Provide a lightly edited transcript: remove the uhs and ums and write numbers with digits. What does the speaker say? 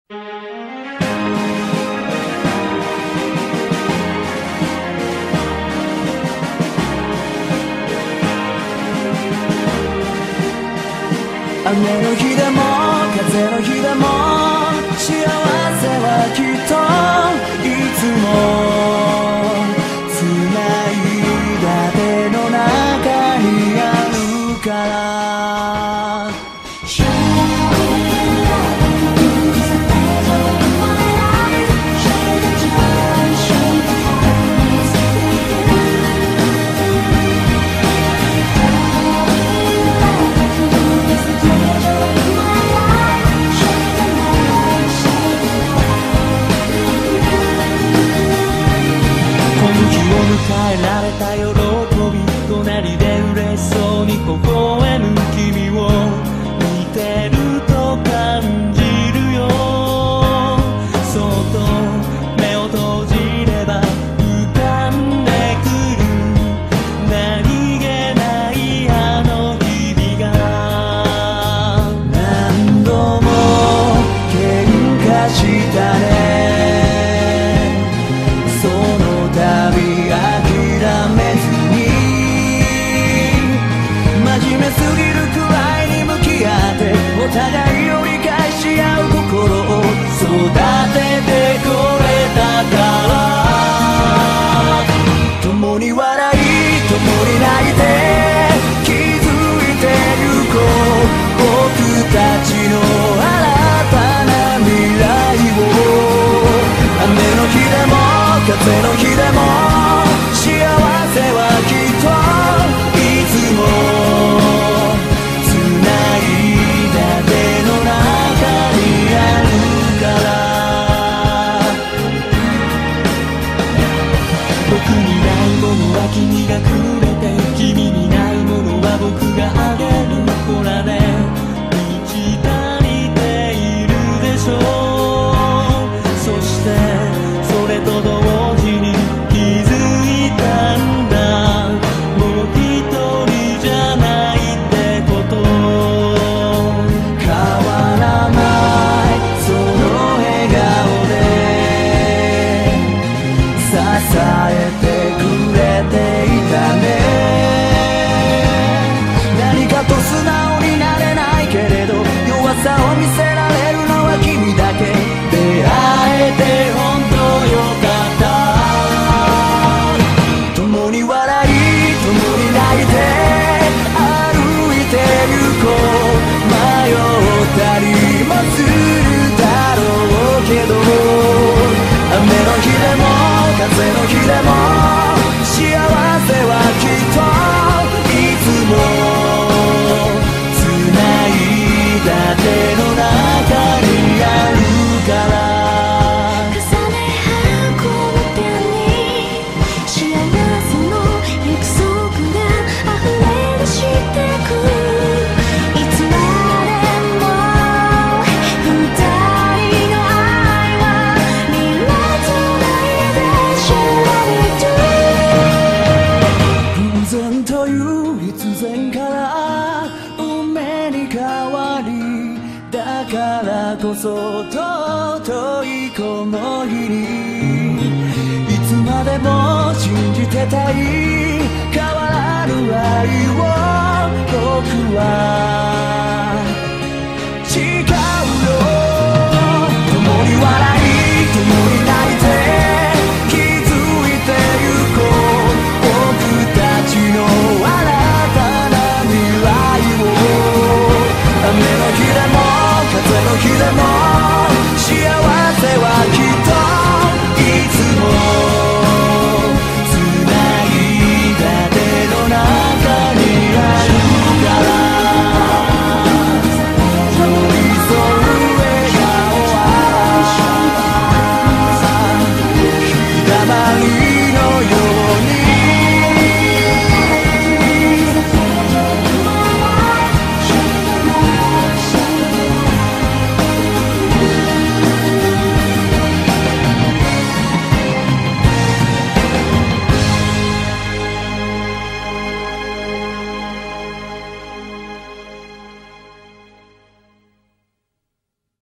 雨の日でも風の日でも幸せはきっといつも繋いだ手の中にあるから迎えられた喜び隣で嬉しそうに微笑む君を見てると感じるよそっと目を閉じれば浮かんでくる何気ないあの日々が何度も喧嘩したねその度お互いを理解し合う心を育ててこれたから共に笑い共に泣いて気づいてゆこう僕たちの新たな未来を雨の日でも風の日でも幸せはきっといつも君がくれて君にないものは僕があげるほらね満ち足りているでしょうそしてそれと同時に気づいたんだもう一人じゃないってこと変わらないその笑顔で支えて何かと素直になれないけれど弱さを見せられるのは君だけ出会えて本当よかった共に笑い共に泣いて歩いてゆこう迷ったりもするだろうけど雨の日でも風の日でも幸せはきっといつも繋いだ手の中にあるから重ね運ぶ手に幸せの約束が溢れ出してくいつまでも二人の愛は未来とないでしょという必然から運命に変わりだからこそ尊いこの日にいつまでも信じてたい変わらぬ愛を僕は